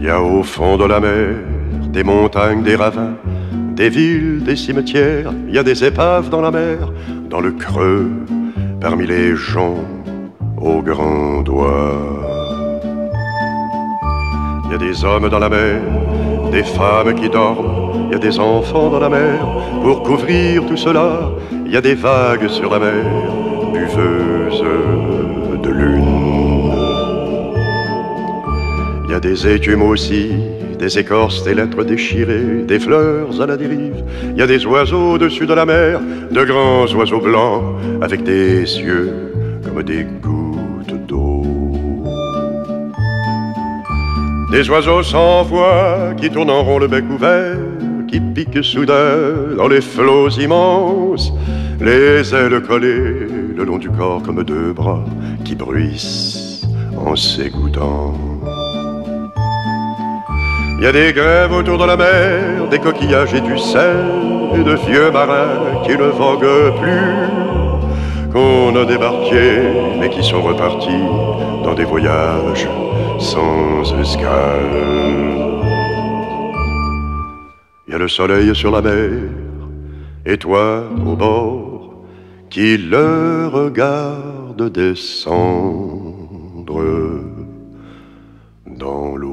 Il y a au fond de la mer des montagnes, des ravins, des villes, des cimetières. Il y a des épaves dans la mer, dans le creux, parmi les joncs aux grands doigts. Il y a des hommes dans la mer, des femmes qui dorment. Il y a des enfants dans la mer. Pour couvrir tout cela, il y a des vagues sur la mer, buveuses de lune. Il y a des écumes aussi, des écorces, des lettres déchirées, des fleurs à la dérive. Il y a des oiseaux au-dessus de la mer, de grands oiseaux blancs, avec des yeux comme des gouttes d'eau. Des oiseaux sans voix qui tournent en rond le bec ouvert, qui piquent soudain dans les flots immenses, les ailes collées le long du corps comme deux bras qui bruissent en s'égouttant. Il y a des grèves autour de la mer, des coquillages et du sel, et de vieux marins qui ne voguent plus, qu'on a débarqués mais qui sont repartis dans des voyages sans escale. Il y a le soleil sur la mer, et toi au bord, qui le regarde descendre dans l'eau.